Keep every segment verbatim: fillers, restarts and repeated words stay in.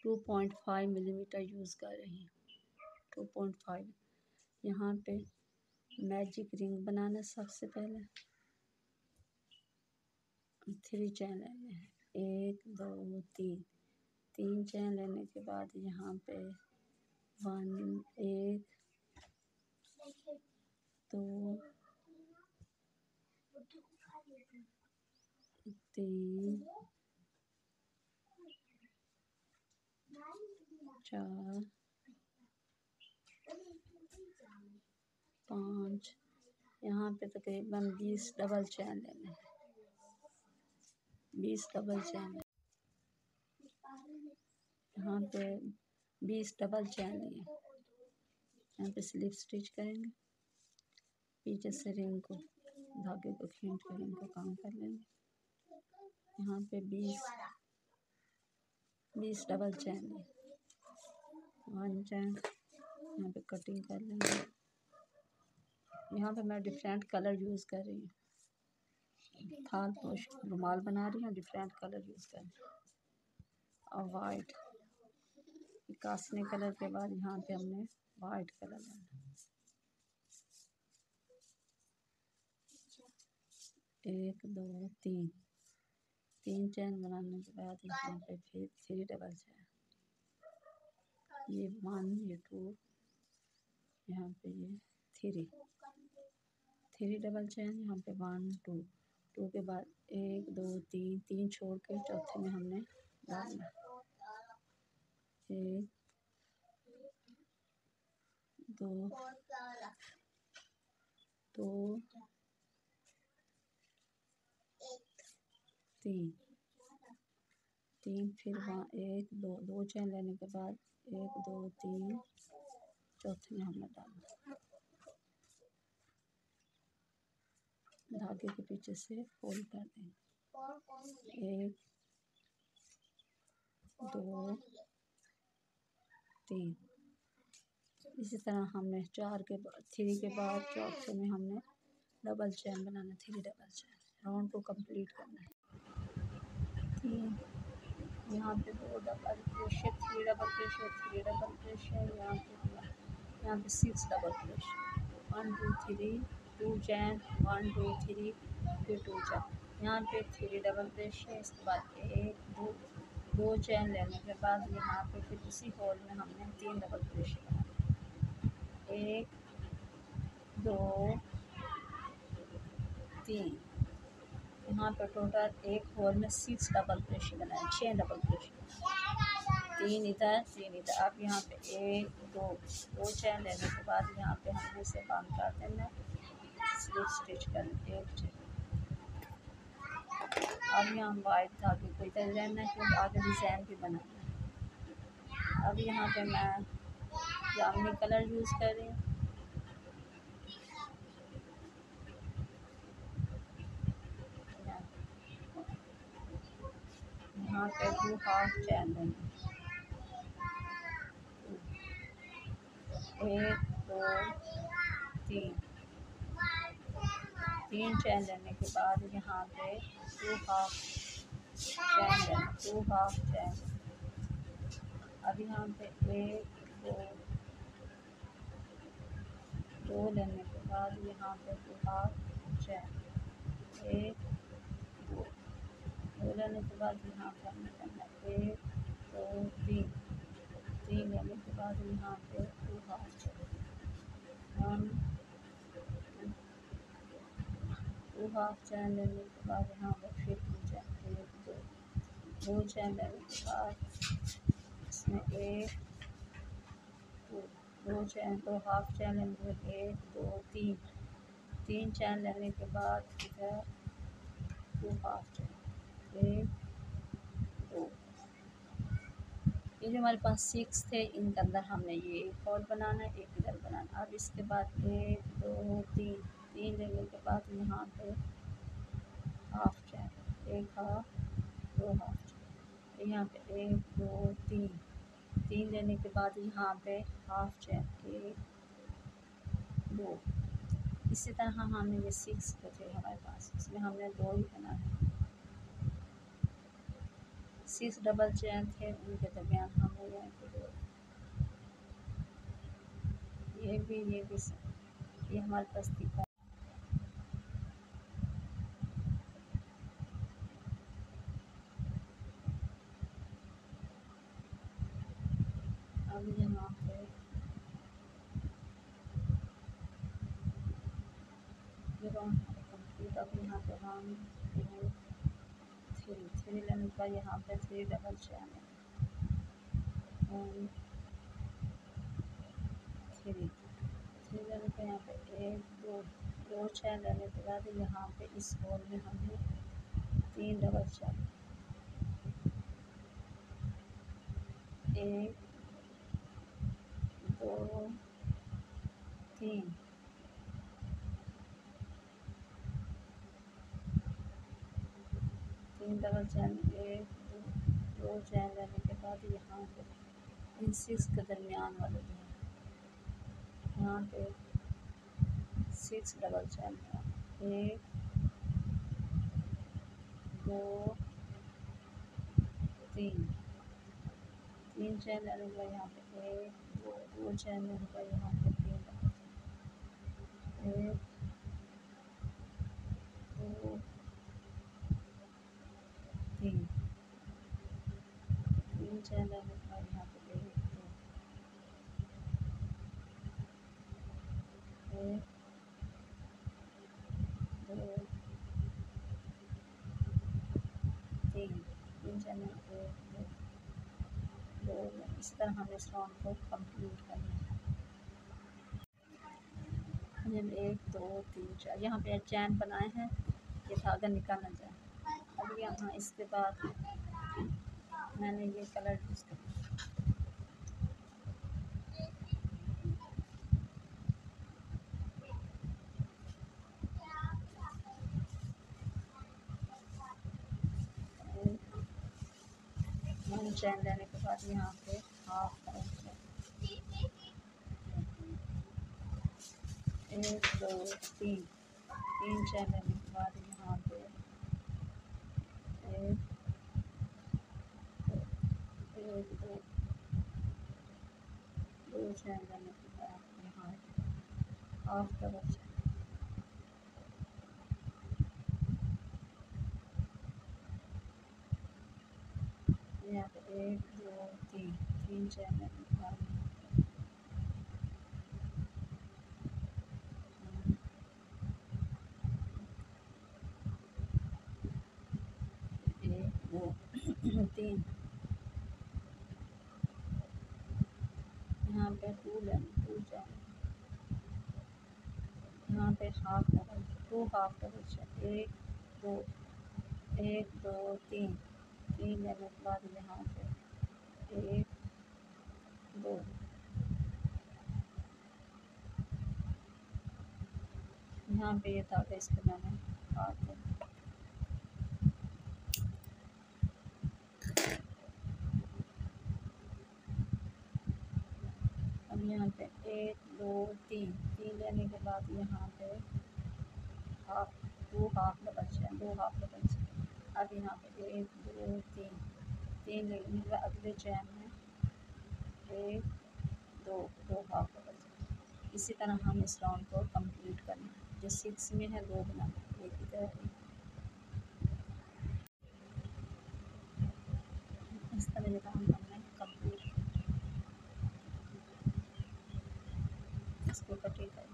To point five millimetre use कर रही हूँ। Two point five. यहाँ पे मैजिक रिंग बनाना सबसे पहले थ्री चैन लेने हैं, एक दो तीन। तीन चैन लेने के बाद यहाँ पे वन एक दो तीन चार पाँच। यहाँ पे तकरीबन बीस डबल चैन लेने हैं, बीस डबल चैन। यहाँ पे बीस डबल चैन लिए। यहाँ पे स्लिप स्टिच करेंगे, पीछे से रिंग को धागे को खींच कर रिंग को काम कर लेंगे। यहाँ पे बीस बीस डबल चैन लिए, वन चैन। यहाँ पे कटिंग कर लेंगे। यहाँ पे मैं डिफरेंट कलर यूज़ कर रही हूँ, थाल पोश रुमाल बना रही हूँ, डिफरेंट कलर यूज़ कर रही हूँ। और वाइट कासने कलर के बाद यहाँ पे हमने वाइट कलर लेना। एक दो तीन। तीन चैन बनाने के बाद यहाँ पे फिर थ्री डबल चैन। ये वन, ये टू, यहाँ पे ये थ्री। थ्री डबल चैन। यहाँ पे वन टू। टू के बाद एक दो तीन। तीन छोड़ के चौथे में हमने डालना। एक दो दो तीन। तीन फिर वहाँ एक दो दो चैन लेने के बाद एक दो तीन चौथे में हमने डालना। धागे के पीछे से फोल्ड कर देंगे। एक दो तीन। इसी तरह हमने चार के बाद थ्री के बाद चौथे में हमने डबल चैन बनाना। थ्री डबल चैन राउंड को कंप्लीट करना है। तीन यहाँ पे दो double crochet, three double crochet, three double crochet. यहाँ पे यहाँ पे six double crochet. One two three, two chain, one two three, फिर टू चैन। यहाँ पे थ्री डबल क्रोशे। इसके बाद एक दो दो चैन लेने के बाद यहाँ पे फिर उसी होल में हमने तीन डबल क्रोशे बनाए। एक दो तीन। यहाँ पे टोटल एक होल में सिक्स डबल क्रोशे बनाए, छः डबल क्रोशे। तीन इधर तीन इधर। अब यहाँ पे एक दो दो चैन लेने के बाद यहाँ पे हमने इसे बंद कर देना, स्लिप स्टिच करना। एक चैन। अब यहाँ वाइट धागे को इधर रहना है क्योंकि आगे डिज़ाइन भी बनाना है। अब यहाँ पे मैं जामुनी कलर यूज़ कर रही हूँ। यहाँ पे टू हाफ चैन देंगे। एक दो तीन। तीन चैन लेने के बाद यहाँ पे टू हाफ चैन लेना, टू हाफ चैन। अब यहाँ पे एक दो दो लेने के बाद यहाँ पे टू हाफ चैन। एक दो दो लेने के बाद यहाँ पे हमने करना एक दो तीन। तीन लेने के बाद यहाँ पे two half chain. One two half chain लेने के बाद यहाँ पे फिर टू चैन। एक दो दो चैन लेने के बाद इसमें एक दो दो चैन दो हाफ चैन लेने के बाद एक दो तीन। तीन चैन लेने के बाद इधर टू हाफ चैन। एक दो। ये जो हमारे पास सिक्स थे इनके अंदर हमने ये एक और बनाना है, एक इधर बनाना। अब इसके बाद एक दो तीन। तीन लेने के बाद यहाँ पे हाफ चैन, एक हाफ दो हाफ चैन। यहाँ पे एक दो तीन। तीन लेने के बाद यहाँ पे हाफ चैन, एक दो। इसी तरह हमने ये सिक्स थे हमारे पास, इसमें हमने दो ही बना है। सिक्स डबल चैन थे, उनके दरमियान हमने अभी ये भी ये हमारे पास दिखा। अब यहाँ पे ये कंप्लीट। अब यहाँ पे हम थ्री थ्री लेने का यहाँ पे three double channel one three three लेने का यहाँ पे एक दो दो चैनल लेने के बाद यहाँ पे इस होल में हमने तीन डबल चैनल एक दो तीन तीन डबल चैनल एक दो दो चैन लेने के बाद यहाँ पे इन सिक्स के दरमियान वाले जो है यहाँ पे सिक्स डबल चैन एक दो तीन तीन चैन लेने के बाद यहाँ पे एक दो दो चैन लेने के बाद यहाँ पे तीन एक दो तीन तीन चैन लेने के बाद यहाँ पे एक दो एक दो तीन तीन चैन एक दो दो इस तरह हम इस राउंड को कंप्लीट करना है। जब एक दो तीन चार यहाँ पे चैन बनाए हैं, ये धागा निकाल ना जाए। अब यहाँ इसके बाद मैंने ये कलर यूज़ किया, वन चैन लेने के बाद यहाँ पे हाफ करेंगे एक दो तीन तीन चैन लेने के बाद यहाँ पे एक एक दो दो चैन लेने के बाद यहाँ हाफ डबल चैन यहाँ पे एक दो तीन तीन चैन लेने के बाद एक दो तीन यहाँ पे टू लेने टू चैन यहाँ पे half double two half double chain एक दो एक दो तीन तीन लेने के बाद यहाँ पे एक दो यहाँ पे ये धागा इस पर मैंने काट दिया। अब यहाँ पे एक दो तीन तीन लेने के बाद यहाँ पे हाफ दो हाफ डबल चैन दो हाफ डबल चैन। अब यहाँ पे एक दो तीन तीन लेने के बाद अगले चैन में एक दो दो हाफ डबल चैन। इसी तरह हम इस राउंड को कंप्लीट करना है। जो सिक्स में है दो बनाना एक इधर इस तरह का हम हमने कंप्लीट इसको कटिंग कर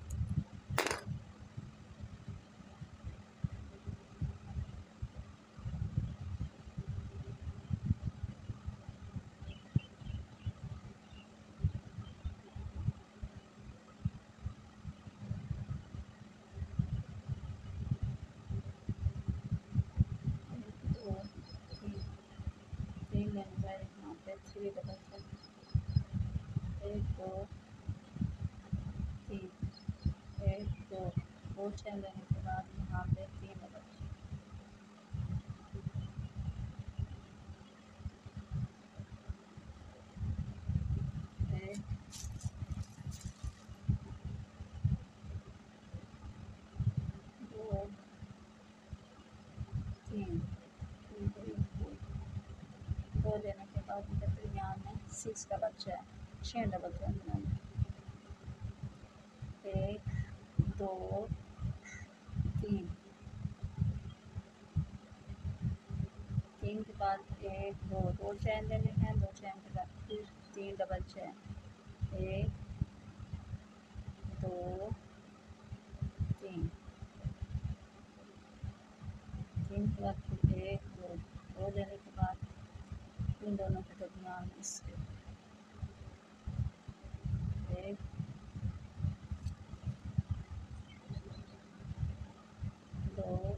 दो तीन तीन लेने के बाद यहाँ पे थ्री डबल चैन एक दो तीन एक दो दो चैन लेने के बाद यहाँ पे तीन डबल एक दो तीन तीन दो दो लेने के बाद इधर दरमियान में सिक्स डबल चैन छः डबल चैन बनाना एक दो तीन, तीन के बाद एक दो दो चैन लेने हैं, दो चैन के बाद फिर तीन डबल चैन, एक दो तीन, तीन के बाद फिर एक दो दो लेने के बाद इन दोनों के दरमियान इसके एक दो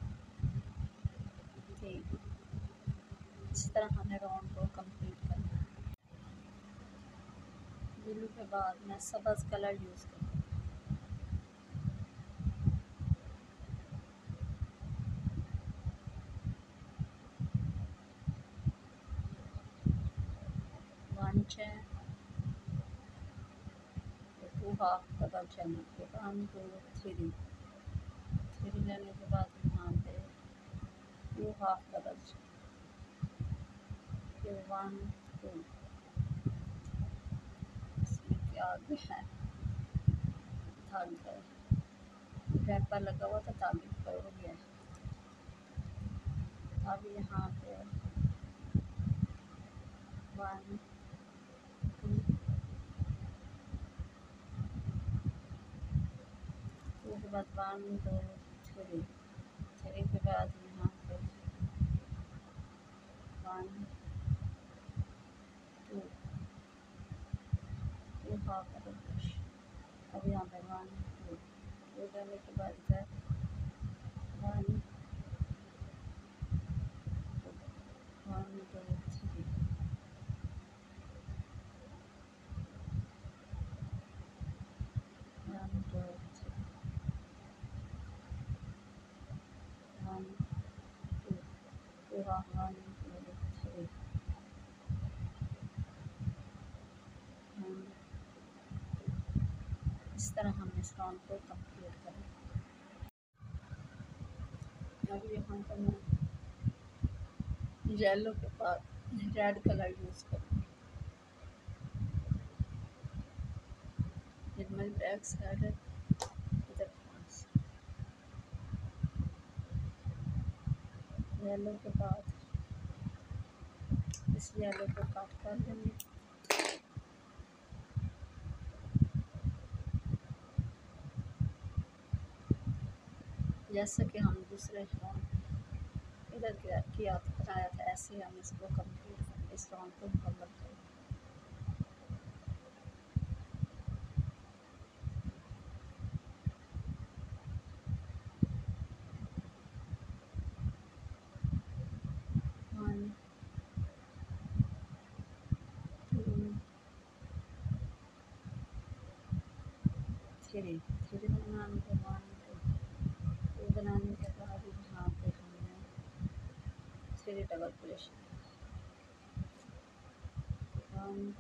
तीन, इस तरह हमें राउंड को कंप्लीट करना है। ब्लू के बाद मैं सब्ज़ कलर यूज़ करूँगी। One chain, two half double chain के वन टू थ्री, थ्री लेने के बाद यहाँ पे टू हाफ डबल चैन, फिर वन टू, इसमें क्या आगे है धागा रैपर लगा हुआ था, धागे पर हो गया। अब यहाँ पे वन टू, टू के बाद वन दो थ्री, थ्री के बाद यहाँ पे one two, two half double crochet. अब यहाँ पे वन टू, टू डालने के बाद इधर वन टू, वन दो थ्री, वन दो three, one two, two half one two three, one, इस तरह हम इस राउंड को कंप्लीट करें। अब यहाँ पर मैं येलो के बाद रेड कलर यूज़ करूँगी। मेरी बैक साइड है, इधर येलो के बाद इस येलो को काट कर देंगे। जैसे कि हम दूसरे राउंड इधर किया किया बनाया था, ऐसे ही हम इसको कंप्लीट इस राउंड को मुकम्मल करें। वन टू थ्री, थ्री बनाने के बाद टू बनाने के बाद यहाँ पे हमने three double crochet, one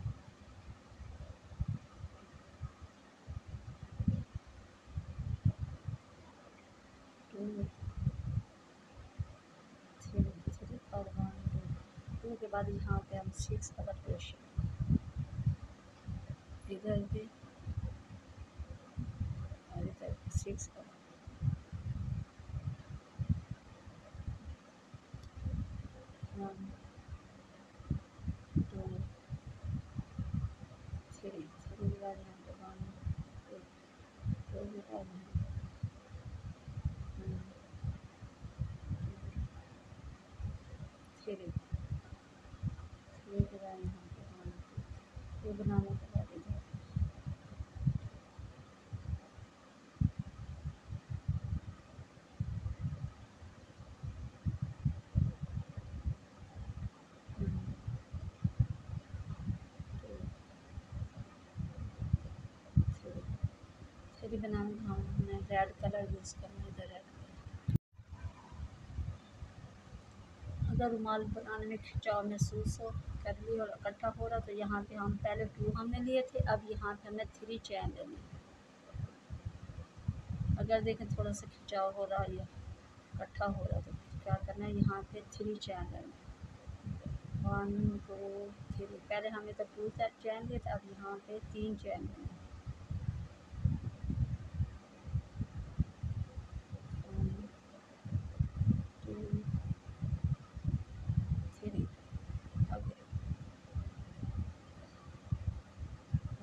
two three, three और वन टू, टू के बाद यहाँ पे हम सिक्स डबल क्रोशे, इधर भी और इधर six double, one two three, three के बाद यहाँ पे वन टू, टू के बाद थ्री, थ्री के बाद यहाँ पे वन टू, टू बनाने के बाद इधर थ्री बनाने का हमने रेड कलर यूज़ करना है, इधर रेड कलर। अगर रुमाल बनाने में खिंचाव महसूस हो कर ली और इकट्ठा हो रहा तो यहाँ पे हम पहले टू हमने लिए थे, अब यहाँ पे हमने थ्री चैन लेनी है। अगर देखें थोड़ा सा खिंचाव हो रहा है या इकट्ठा हो रहा तो क्या करना है, यहाँ पे थ्री चैन लेना है। वन टू थ्री, पहले हमने तो टू चैन लिए थे, अब यहाँ पे तीन चैन लेना है।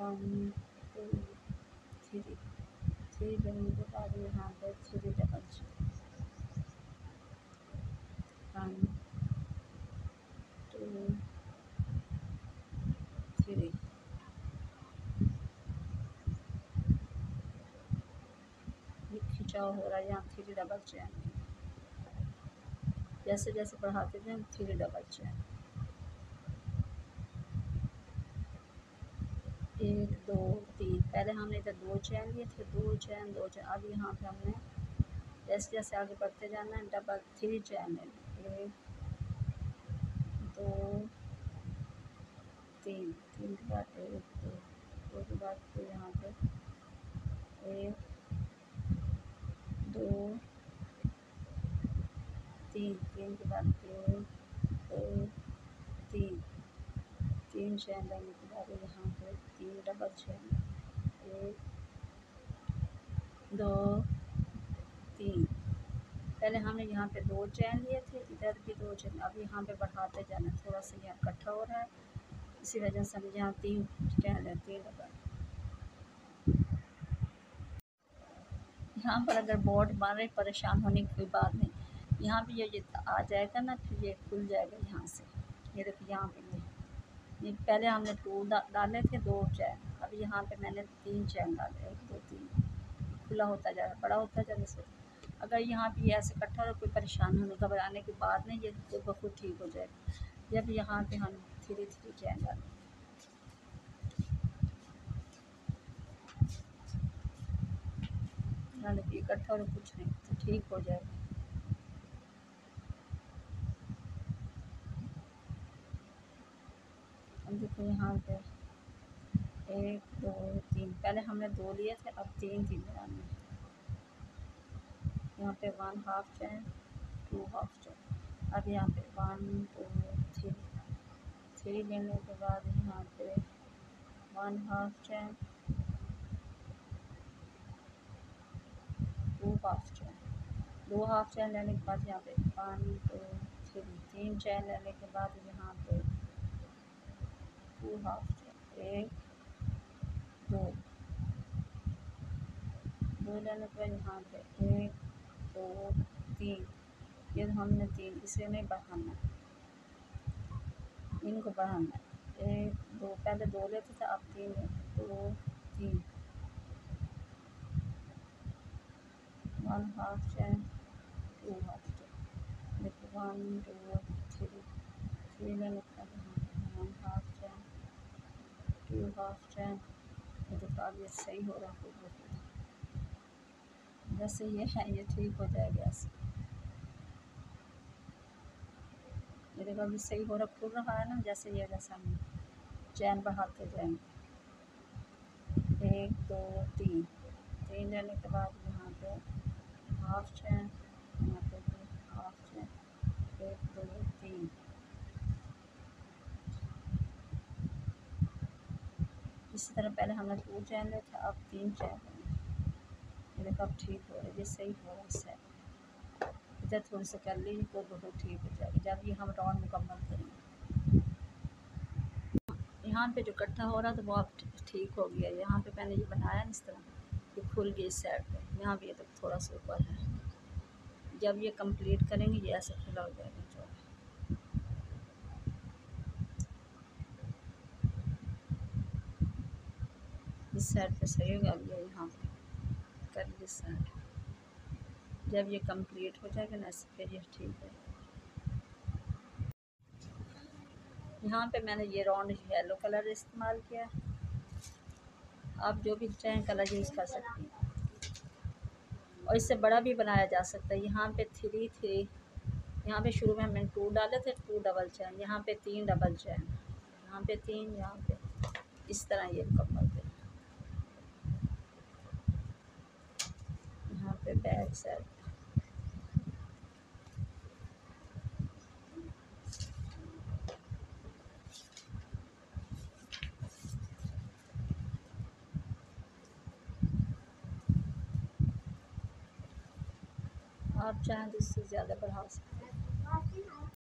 वन टू थ्री, थ्री लेने के बाद यहाँ पे three double chain, one two three, ये खिंचाव हो रहा है यहाँ थ्री डबल चेन, जैसे जैसे बढ़ाते जाए थ्री डबल चेन, एक दो तीन, पहले हमने इधर दो चैन लिए थे, दो चैन दो चैन, अब यहाँ पे हमने जैसे जैसे आगे बढ़ते जाना है डबल थ्री चैन लेंगे, एक दो तीन, तीन के बाद एक दो, दो के बाद फिर यहाँ पे एक दो तीन, तीन के बाद एक दो तीन, तीन चैन लेने के बाद यहाँ पे तीन डबल चैन, एक दो तीन, पहले हमने यहाँ पे दो चैन लिए थे, इधर भी दो चैन, अब यहाँ पे बढ़ाते जाना, थोड़ा सा यहाँ इकट्ठा हो रहा है, इसी वजह से हम यहाँ तीन चैन है, तीन डबल। यहाँ पर अगर बोर्ड मारे परेशान होने की कोई बात नहीं, यहाँ भी ये आ जाएगा ना, फिर ये खुल जाएगा यहाँ से, ये देखिए यहाँ पे ये ये पहले हमने टू डाले थे दो चैन, अब यहाँ पे मैंने तीन चैन डाले, एक दो तीन, खुला होता जा रहा है, बड़ा होता जा रहा है। अगर यहाँ पे ऐसे इकट्ठा हो कोई परेशान होने घबराने की बात नहीं, ये तो बहुत ठीक हो जाएगा। जब यहाँ पे हम थ्री थ्री चैन डालें, इकट्ठा और कुछ नहीं तो ठीक हो जाएगा। अब देखो यहाँ पे एक दो तीन, पहले हमने दो लिए थे, अब तीन तीन बनाने, यहाँ पे one half chain, two half chain, अब यहाँ पे वन टू थ्री, थ्री लेने के बाद यहाँ पे one half chain, two half chain, दो हाफ चैन लेने के बाद यहाँ पे वन टू थ्री, तीन चैन लेने के बाद यहाँ पे टू हाफ चैन, एक दो, दो लेने के बाद यहाँ पे एक दो तीन, ये हमने तीन, इसे नहीं बढ़ाना, इनको बढ़ाना, एक दो, पहले दो लेते थे अब तीन, दो तीन, one half chain, two half chain, देखो वन टू थ्री, थ्री लेने के बाद one half chain, two half chain, ये देखो अब ये सही हो रहा है, जैसे ये है ये ठीक हो जाएगा ऐसे, ये देखो अभी सही हो रहा, खुल रहा है ना, जैसे ये जैसा हम चैन बढ़ाते जाएंगे, एक दो तीन, तीन लेने के बाद यहाँ पे हाफ चैन, यहाँ पे भी हाफ चैन, एक दो तीन, इसी तरह पहले हमने टू चैन ले था, अब तीन चैन लेंगे, ये देखो अब ठीक हो रहा है, ये सही हो रहा है, इससे इधर थोड़ी सी कर लीजिए तो बहुत ठीक हो जाएगी, जब ये हम राउंड मुकम्मल करेंगे। यहाँ पे जो इकट्ठा हो रहा था वो अब ठीक हो गया, यहाँ पे मैंने ये बनाया इस तरह, ये खुल गई इस साइड पे, यहाँ भी ये तो थोड़ा सा ऊपर है, जब ये कंप्लीट करेंगे ये ऐसे खुला हो जाएगा, जो इस साइड पे सही होगा, अब ये यहाँ पे कर ली इस साइड, जब ये कंप्लीट हो जाएगा ना फिर ये ठीक है। यहाँ पे मैंने ये राउंड येलो कलर इस्तेमाल किया, आप जो भी चाहें कलर यूज़ कर सकते हैं, और इससे बड़ा भी बनाया जा सकता है। यहाँ पे थ्री थ्री, यहाँ पे शुरू में हमने टू डाले थे, टू डबल चैन, यहाँ पे तीन डबल चैन, यहाँ पे तीन, यहाँ पे इस तरह ये मुकम्मल करें, यहाँ पे बैक साइड, आप चाहें तो इससे ज़्यादा बढ़ा सकते हैं।